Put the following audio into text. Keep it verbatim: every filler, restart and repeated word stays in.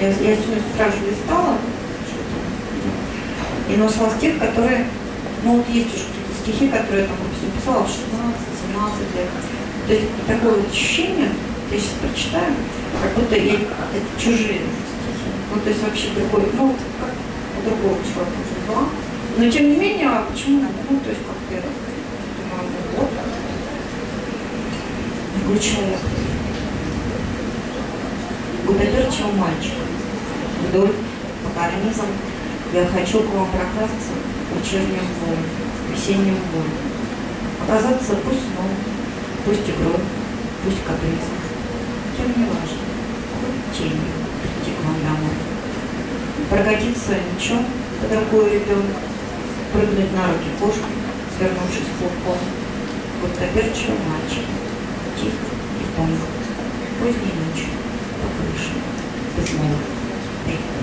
Я, я сегодня с утра же листала, и нашла стих, которые, ну вот есть уже какие-то стихи, которые я там писала в шестнадцать-семнадцать лет. То есть такое вот ощущение, я сейчас прочитаю, как будто я, это чужие стихи. Ну то есть вообще другой, ну вот как у другого человека уже была. Но тем не менее, а почему? Ну то есть как-то я думаю, ну вот, другой человек. Гутоперчивый мальчик, вдоль по карнизам я хочу к вам прокрасться вечерним воем, весенним воем. Оказаться пусть сном, пусть игрой, пусть капризом, тем не важно, хоть тенью прийти к вам домой. Прокатиться мечом под рукой ребенка, прыгнуть на руки кошки, свернувшись клубком. Гутоперчивый мальчик, тихо и тонко, поздней ночью, по крыше, без молока.